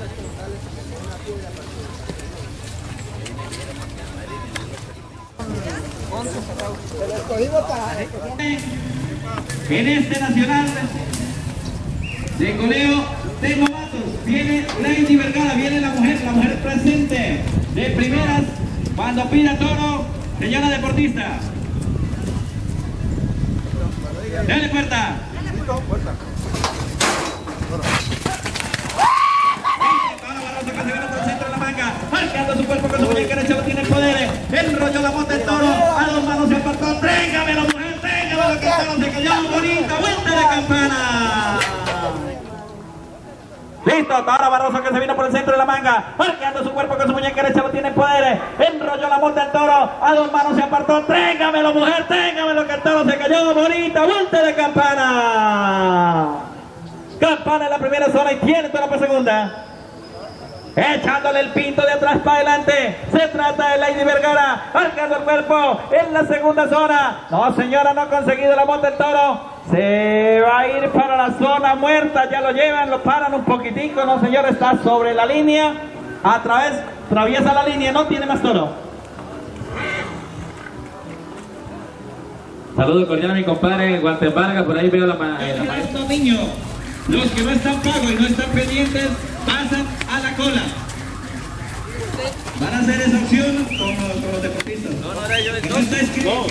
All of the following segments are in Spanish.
En este nacional de coleo de novatos viene Lady Vergara, viene la mujer presente de primeras cuando pida toro, señora deportista. Dale puerta. Marcando su cuerpo con su muñeca derecha, lo tiene el poder. Enrolló la bota el toro, a dos manos se apartó. Tréngamelo, mujer, tréngamelo, que el toro se cayó. Bonita vuelta de campana. Listo, ahora Barroso que se vino por el centro de la manga. Marcando su cuerpo con su muñeca derecha, lo tiene el poder. Enrolló la bota el toro, a dos manos se apartó. Tréngamelo, mujer, tréngamelo, que el toro se cayó. Bonita vuelta de campana. Campana en la primera zona y tiene toro por segunda. Echándole el pinto de atrás para adelante. Se trata de Lady Vergara. Marcando el cuerpo en la segunda zona. No, señora, no ha conseguido la bota el toro. Se va a ir para la zona muerta. Ya lo llevan, lo paran un poquitico. No, señora, está sobre la línea. Atraviesa la línea. No tiene más toro. Saludo cordial a mi compadre Walter Vargas. Por ahí veo la Estos niños, los que no están pagos y no están pendientes, pasan a la cola. Van a hacer esa opción con los deportistas. No era yo. No está escrito.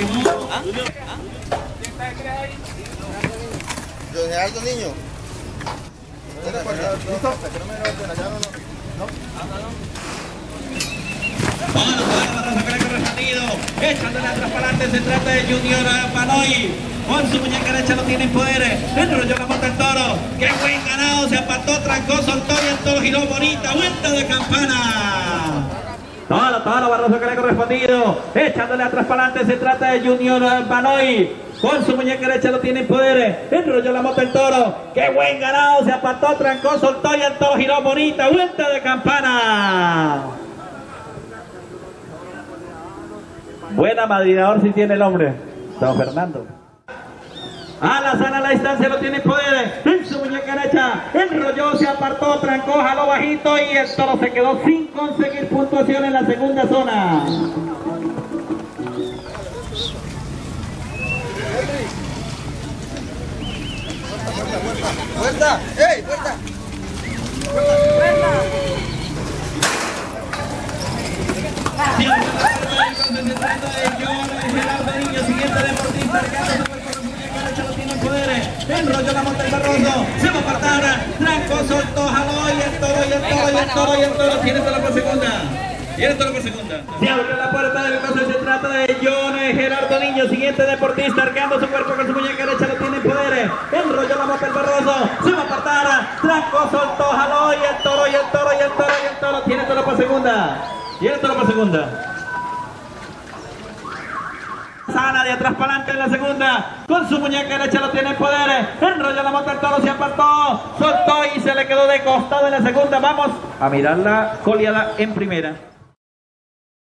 Don Gerardo Niño. Bueno, para sacar el correspondido. Echándole atrás para adelante. Se trata de Junior Panoy. Con su muñeca derecha lo tiene en poder. Enrolló la bota el toro. Qué buen ganado. Se apartó, trancó, soltó y el toro giró. Bonita vuelta de campana. Todo Barroso que le ha correspondido. Echándole atrás para adelante. Se trata de Junior Panoy. Con su muñeca derecha lo tiene en poder. Enrolló la bota el toro. Qué buen ganado. Se apartó, trancó, soltó y el toro giró. Bonita vuelta de campana. Buena madrinador si tiene el hombre. Don Fernando. A la sana la distancia lo tiene poder. En su muñeca derecha enrolló, se apartó, trancó, jaló bajito y el toro se quedó sin conseguir puntuación en la segunda zona. ¡Puerta! ¡Ey, puerta! Siguiente deportista, enrolló la monta el Barroso, se va a apartar, trancó, soltó, jaló y el toro tiene toro por segunda. Tiene toro por segunda. Se abrió la puerta del paso y se trata de John Gerardo Niño, siguiente deportista, arqueando su cuerpo con su muñeca derecha, lo tiene poder. Enrolló la monta el Barroso, se va a apartar, trancó, soltó, jaló y el toro tiene toro por segunda. Tiene toro por segunda. Sana de atrás para adelante en la segunda. Con su muñeca derecha lo tiene en poder. Enrolla la bota el toro, se apartó, soltó y se le quedó de costado en la segunda. Vamos a mirar la coleada en primera.